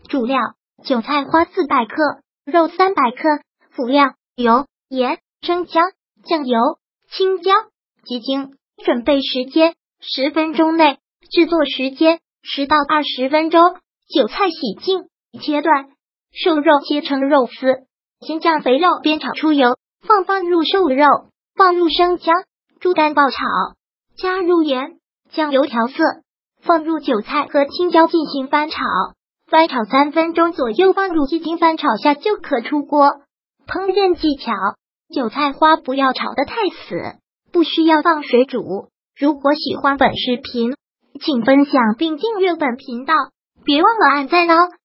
主料：韭菜花400克，肉300克。辅料：油、盐、生姜、酱油、青椒、鸡精。准备时间10分钟内，制作时间10到20分钟。韭菜洗净切断，瘦肉切成肉丝。先将肥肉煸炒出油，放入瘦肉，放入生姜、猪肝爆炒，加入盐、酱油调色，放入韭菜和青椒进行翻炒，翻炒3分钟左右，放入鸡精翻炒下就可出锅。烹饪技巧：韭菜花不要炒得太死，不需要放水煮。如果喜欢本视频，请分享并订阅本频道，别忘了按赞哦。